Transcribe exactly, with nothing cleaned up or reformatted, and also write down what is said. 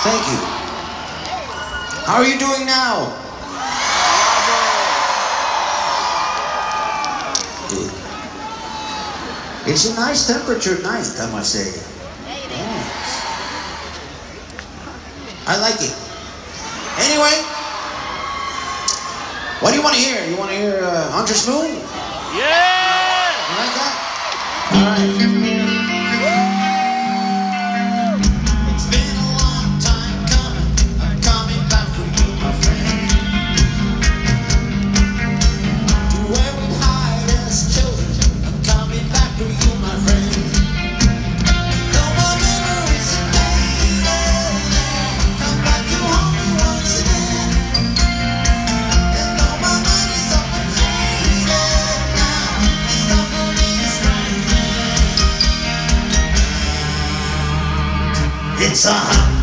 Thank you. How are you doing now? Good. It's a nice temperature night, I must say. Yes. I like it. Anyway, what do you want to hear? You want to hear uh, Hunter's Moon? Yeah! You like that? All right. It's a hot